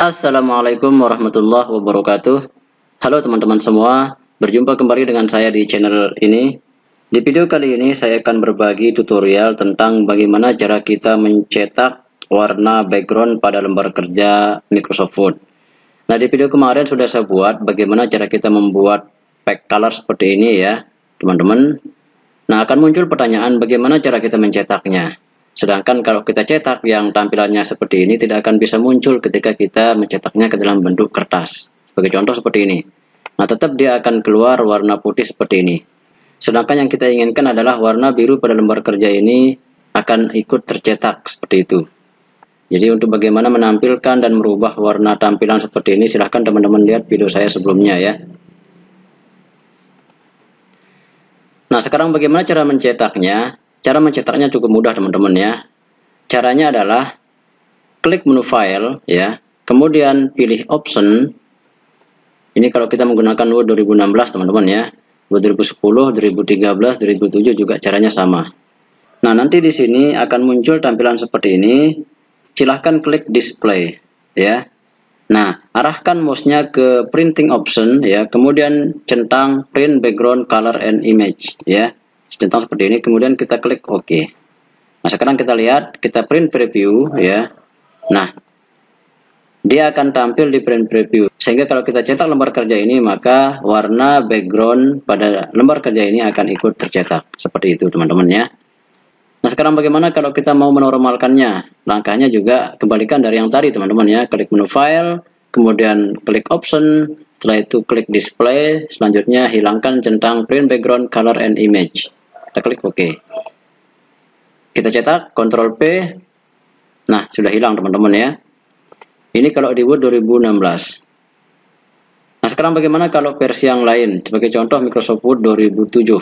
Assalamualaikum warahmatullahi wabarakatuh. Halo teman-teman semua, berjumpa kembali dengan saya di channel ini. Di video kali ini saya akan berbagi tutorial tentang bagaimana cara kita mencetak warna background pada lembar kerja Microsoft Word. Nah, di video kemarin sudah saya buat bagaimana cara kita membuat pack color seperti ini ya, teman-teman. Nah, akan muncul pertanyaan bagaimana cara kita mencetaknya. Sedangkan kalau kita cetak yang tampilannya seperti ini tidak akan bisa muncul ketika kita mencetaknya ke dalam bentuk kertas. Sebagai contoh seperti ini. Nah, tetap dia akan keluar warna putih seperti ini. Sedangkan yang kita inginkan adalah warna biru pada lembar kerja ini akan ikut tercetak seperti itu. Jadi untuk bagaimana menampilkan dan merubah warna tampilan seperti ini, silahkan teman-teman lihat video saya sebelumnya ya. Nah, sekarang bagaimana cara mencetaknya? Cara mencetaknya cukup mudah teman-teman ya. Caranya adalah klik menu file ya, kemudian pilih option. Ini kalau kita menggunakan Word 2016 teman-teman ya. Word 2010, 2013, 2007 juga caranya sama. Nah, nanti di sini akan muncul tampilan seperti ini. Silahkan klik display ya. Nah, arahkan mouse-nya ke printing option ya, kemudian centang print background color and image ya. Centang seperti ini, kemudian kita klik OK. Nah, sekarang kita lihat, kita print preview ya. Nah, dia akan tampil di print preview. Sehingga kalau kita cetak lembar kerja ini, maka warna background pada lembar kerja ini akan ikut tercetak. Seperti itu teman-teman ya. Nah, sekarang bagaimana kalau kita mau menormalkannya? Langkahnya juga kebalikan dari yang tadi teman-teman ya. Klik menu file, kemudian klik option, setelah itu klik display, selanjutnya hilangkan centang print background color and image. Kita klik OK. Kita cetak, Ctrl P. Nah, sudah hilang teman-teman ya. Ini kalau di Word 2016. Nah, sekarang bagaimana kalau versi yang lain? Sebagai contoh Microsoft Word 2007.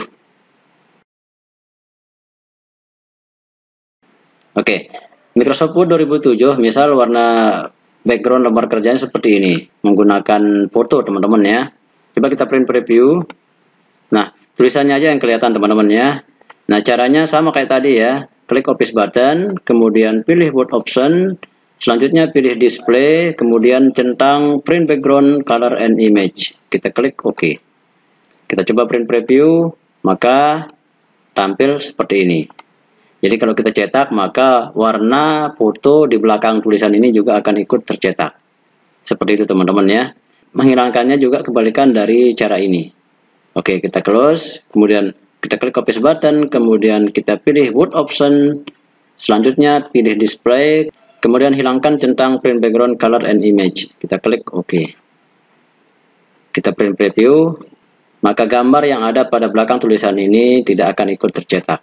Oke, Microsoft Word 2007, misal warna background lembar kerjanya seperti ini. Menggunakan foto teman-teman ya. Coba kita print preview. Nah, tulisannya aja yang kelihatan teman-teman ya. Nah, caranya sama kayak tadi ya. Klik Office button, kemudian pilih Word option, selanjutnya pilih display, kemudian centang print background color and image. Kita klik OK. Kita coba print preview, maka tampil seperti ini. Jadi kalau kita cetak, maka warna foto di belakang tulisan ini juga akan ikut tercetak. Seperti itu teman-teman ya. Menghilangkannya juga kebalikan dari cara ini. Oke, kita close, kemudian kita klik Office button, kemudian kita pilih Word option, selanjutnya pilih display, kemudian hilangkan centang print background color and image. Kita klik OK. Kita print preview, maka gambar yang ada pada belakang tulisan ini tidak akan ikut tercetak.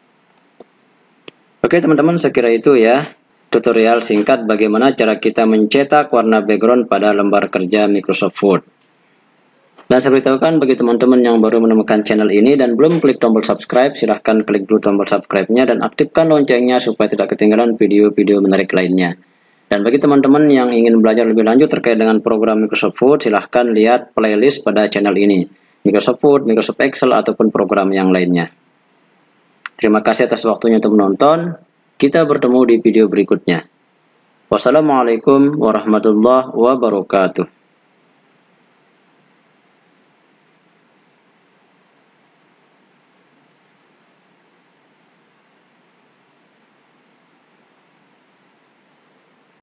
Oke teman-teman, sekira itu ya tutorial singkat bagaimana cara kita mencetak warna background pada lembar kerja Microsoft Word. Dan saya beritahukan bagi teman-teman yang baru menemukan channel ini dan belum klik tombol subscribe, silahkan klik dulu tombol subscribe-nya dan aktifkan loncengnya supaya tidak ketinggalan video-video menarik lainnya. Dan bagi teman-teman yang ingin belajar lebih lanjut terkait dengan program Microsoft Word, silahkan lihat playlist pada channel ini. Microsoft Word, Microsoft Excel, ataupun program yang lainnya. Terima kasih atas waktunya untuk menonton. Kita bertemu di video berikutnya. Wassalamualaikum warahmatullahi wabarakatuh.